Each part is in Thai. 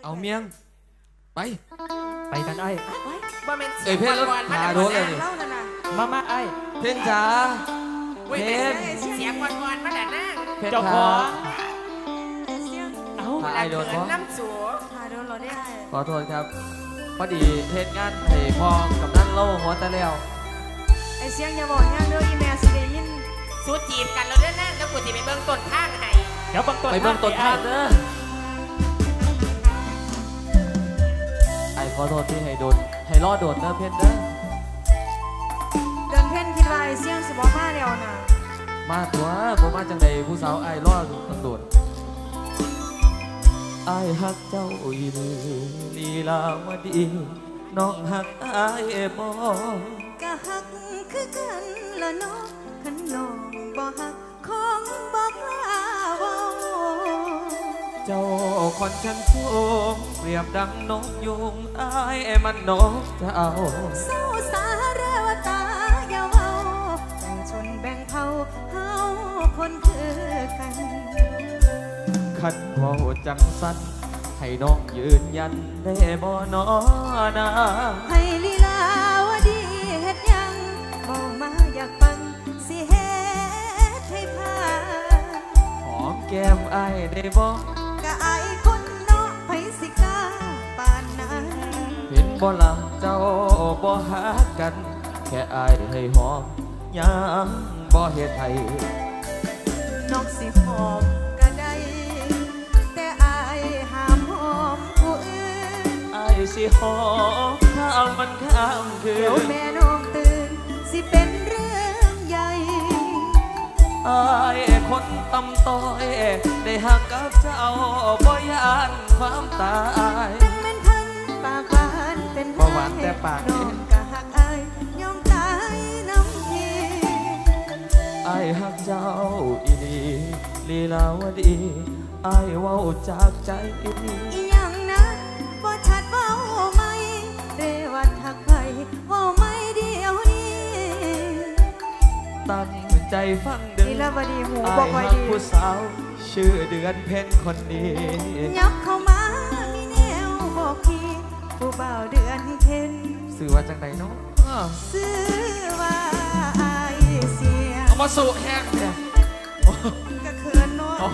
เอาเมียงไปกันไอ้บ่แม่นเสียงก่อนมาโดนเลยมาไอ้เพ่นจ๋าเพ่นเสียงก่อนมาแต่หน้าเจ้าของไอ้โดนน้ำสูขอโทษครับพอดีเทศงานให้พ่อกับนั่นโล่หัวตะแล้วไอเสียงอย่าบอกงานเด้ออีแม่สิได้ยินสู้จีบกันแล้วเด้อนะแล้วกูจะไปเบิ่งต้นทางให้เดี๋ยวไปเบิ่งต้นทางเด้อไอ้ขอโทษที่ให้รอดโดดเด้อเพ่นเด้อเดินเพ่นคิดว่าไอเสียงสิบ่มาแล้วนะมาตัวบ่มาจังใดผู้สาวไอ้รอดต้องโดดไอ้ฮักเจ้าอีลีลาวดีน้องฮักไอ้บ่ก็ฮักคือกันละน้องคันน้องบ่ฮักคงบ่กล้าเว้าเจ้าคอนชั้นสูงเปรียบดังนกยุงไอ้มันนกเจ้าเศร้าสาเรวตาอย่าเว้าแบ่งชนแบ่งเผ่าเฮาคนคือกันขัดเว้าจังสันให้น้องยืนยันได้บ่น้อนาให้ลีลาวดีเฮ็ดยังบ่มาอยากฟังสิเฮ็ดให้ผ่านหอมแก้มไอ้ได้บ่ก็ไอ้คนเนาะไผสิกล้าปานนั้นเห็นบ่ล่ะเจ้าบ่หากันแค่ไอ้ให้หอมยังบ่เฮ็ดให้น้องสิหอมก็ได้แต่ไอ้ห้ามหอมผู้อื่นไอ้สิหอมข้ามมันข้ามคืนเดี๋ยวแม่น้องตื่นสิเป็นเรื่องใหญ่ไอ้คนตำต้อยได้หักกับเจ้าบ่ยานความตายจังเป็นพันปากหวานเป็นบ่หวานแต่ปากน้องก็หักไอ้ยอมตายน้ำทีไอ้หักเจ้าอีดีลีลาวดีไอ้เว้าจากใจอีหยังนะบ่ชัดเว้าไหมเรวัดหักไผเว้าไหมเดียวนี้ตั้งใจฟังเด้อลีลาวดีหูบอกไว้ดีผู้สาวชื่อเดือนเพ็ญคนนี้ยับเข้ามามีแนวบอกพี่ผู้บ่าวเดือนเพ็ญสื่อว่าจังใดเนาะสื่อว่าไอ้เสียเอามาสู่แห้งเนี่ยก็เขินเนาะ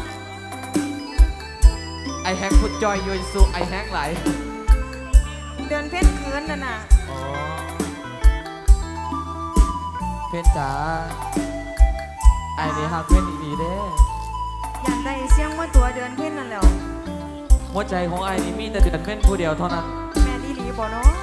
ไอแห้งพุดจอยอยู่สู่ไอแห้งไหลเดือนเพ็ญเขินน่ะน่ะเพ็ญจ๋าไอนี่ฮักเพ็ญดีๆเด้อยากได้เสียงว่าตัวเดือนเพ็ญนั่นแหละหัวใจของไอนี่มีแต่เดือนเพ็ญผู้เดียวเท่านั้นแม่ดีบ่เนาะ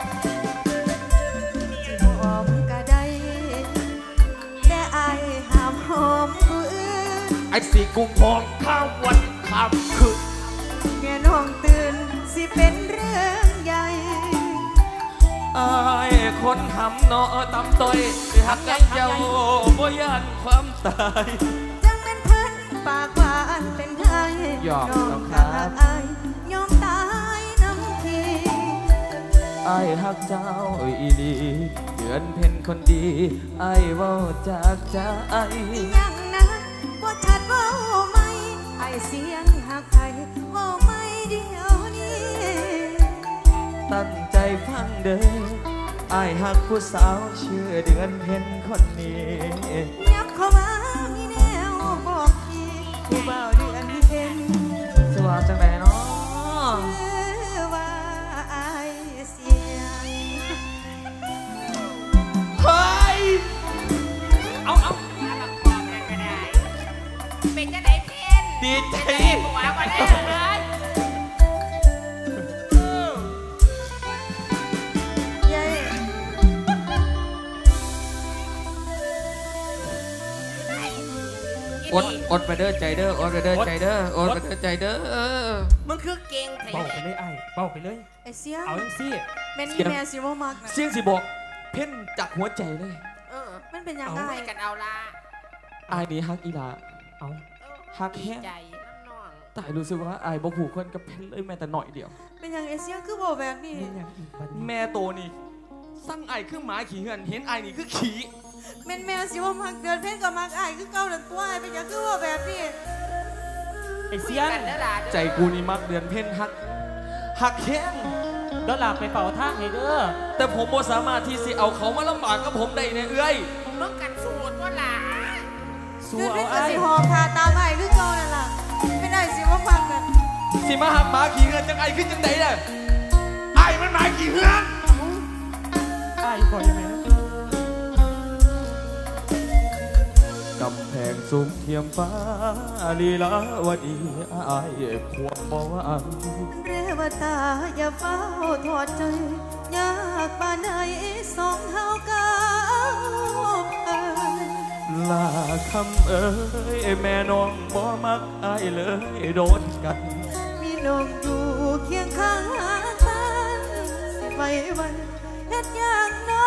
จิบหอมก็ได้แต่ไอห้ามหอมผู้อื่นไอสีกุมพองข้ามวันข้ามคืนแง่น้องตื่นสิเป็นเรื่องใหญ่ไอ้คนทำเนาะตำต้อยไปหักกับเจ้าบ่ยานความตายจังเป็นเพิ่นปากหวานเป็นไทยน้องหักไอ้ยอมตายน้ำทีไอ้หักเจ้าอีลีเดือนเพ็ญคนดีไอ้เว้าจากใจยังนะว่าชัดเว้าไหมไอ้เสียงหักไผ่เว้าไหมเดียวนี้ตั้งใจฟังเด้อไอ้หักผู้สาวชื่อเดือนเพ็ญคนนี้ยับเข้ามามีแนวบอกพี่ผู้บ่าวเดือนเพ็ญสว่าจังไหนเนาะว่าไอ้เสียงเฮ้ยเอาเป็นจะได้เพี้ยนดีใจหัวมาได้เลยอดไปเด้อใจเด้ออดไปเด้อใจเด้ออดไปเด้อใจเด้อมึงคือเก่งเบาไปเลยไอ้เบาไปเลยไอ้เสียงเอาสิแม่นี่แม่สิบ่มักนะเสียงสิบอกเพ่นจากหัวใจเลยมันเป็นยังไงกันเอาละไอ้นี่ฮักอีลาเอาฮักแห้งแต่รู้สึกว่าไอ้บ่ผูกคนกับเพ่นเลยแม้แต่หน่อยเดียวเป็นยังไอ้เสียงคือบอกแบบนี้แม่โตนี่สั่งไอ้คือหมาขี่เหือนเห็นไอ้นี่คือขี่แม่สิว่ามักเดินเพ่นกับมักไอ้คือเก่าเดินตัวไอ้เป็นยังคือว่าแบบนี้ไอ้เสียงกันเด้อล่ะเด้อใจกูนี่มักเดือนเพ่นหักแข้งเดี๋ยวหลับไปเป่าทางให้เด้อแต่ผมบ่สามารถที่สิเอาเขามาลำบากกับผมได้เนี่ยเอ้ยมึงกันสูตรว่าหล่ะสู้เดือนเอาเพ็ญก็ไอ้สิหอพาตามไอ้คือเก่านั่นล่ะไม่ได้สิว่าฟังกันสิมาหักหมาขี่เงินจังไอขึ้นจังไดน่ะไอ้มันหมาขี่เงินไอ้คอยแม่กำแพงสูงเทียมฟ้าลีลาวดีไอ้ควงบ่ว่าเรวตาอย่าเฝ้าถอดใจยากปานใดสองเฮาก้าวไปลาคำเอ้ยแม่น้องบ่มักไอ้เลยโดนกันมีน้องอยู่เคียงข้างหากันสิไว้วันเฮ็ดอย่างน้อย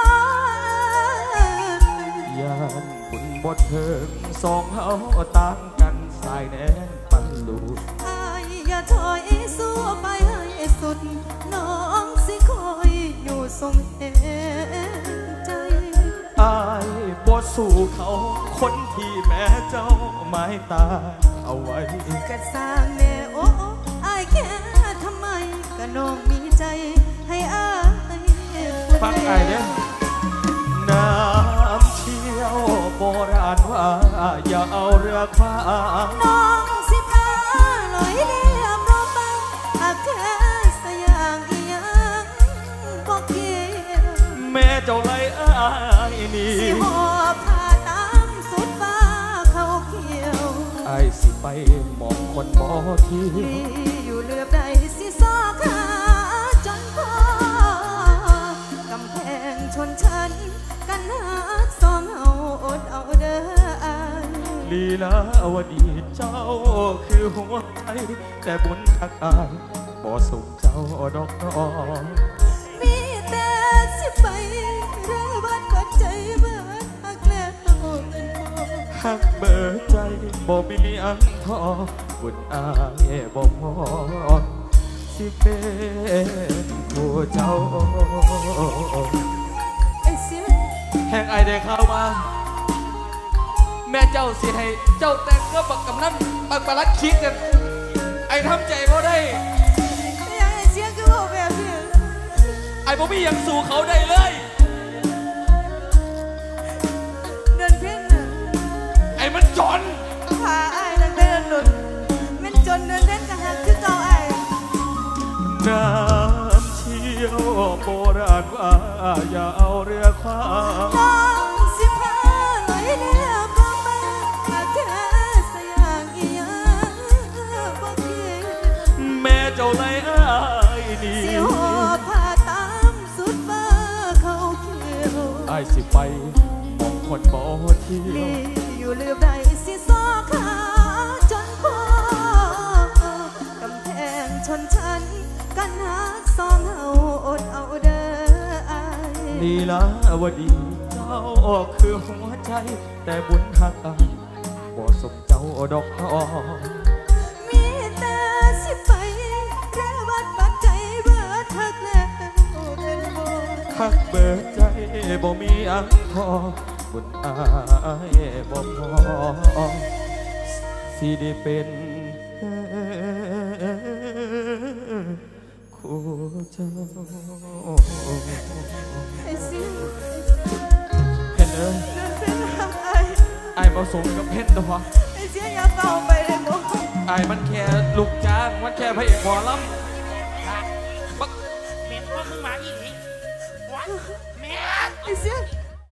ยานบุญบดเถิงสองเฮาต่างกันสายแน่นปันลูกอายอย่าถอยสู้ไปให้สุดน้องสิคอยอยู่ทรงเห็นใจอายบ่สู้เขาคนที่แม่เจ้าไม้ตาเอาไว้กะสร้างแน่โอ้อายแค่ทำไมก็น้องมีใจให้อายฟังไอ้เด้อน้ำเชี่ยวโบราณว่าอย่าเอาเรือคว้างน้องสิพาลอยเรียบรอบบ้านหากแค่สยางอีหยังบอกเกี่ยวแม่เจ้าไล่อ้ายนี่สิหอบผ้าตามสุดฟ้าเขาเขียวไอ้สิไปมองคนบ่เที่ยวมีอยู่เลือบใดสิซอกหาจนพอกำแพงชนชั้นกันหักสองเอาอดเอาเด้ออายลีลาวดีเจ้าคือหัวใจแต่บุญทักอายบ่สุขเจ้าดอกน้องมีแต่สิไปเรื่อบ้านกดใจเบิดหักแล้วเป็นบ่หักเบิดใจบ่มีอันทอบุญอายบ่พอสิเป็นผู้เจ้าไอ้เสียแห่งไอได้เข้ามา แม่เจ้าสิให้เจ้าแต่งก็บักกำนันบักปลัดคิดกัน ไอทำใจบ่ได้ยังไอ้เสียคือบอกแบบนี้ไอบ่มีหยังสู่เขาได้เลยเดินเพ่นน่ะไอมันจนพาไอ้ตั้งแต่หลุดมันจนเดินเพ่นกะหักคือเก่าไอ้น้ำเชี่ยวโบราณว่าอย่าเอาเรือคว้างน้องสิพาลอยเรียบรอบบ้านหากแค่สยางอีหยังบอกเกี่ยวแม่เจ้าไล่อ้ายนี่สิหอบผ้าตามสุดฟ้าเขาเขียวไอสิไปมองคนบ่เที่ยวมีอยู่เลือบใดสิซอกหาจนพอกำแพงชนชั้นกันหักสองเฮาอดเอาเด้ออายลีลาวดีเจ้าคือหัวใจ แต่บุญหักอายบ่สมเจ้าดอกน้องมีแต่สิไปแค่วัดปัจใจเบิดทักแล้วเป็นบ่หักเบิดใจบ่มีอันพอบุญอายบ่พอสิได้เป็นคู่เจ้าไอ้สิเห็นเอ้ยเดินเป็นทางไอ้ไอ้บ่สมกับเห็นดอกไอ้เสียอย่าเฝ้าไปเลยบ่ไอ้มันแค่ลูกจ้างมันแค่พระเอกหมอลำบักเม็ดว่ามึงมาอีหลีวะแม่ไอ้เสีย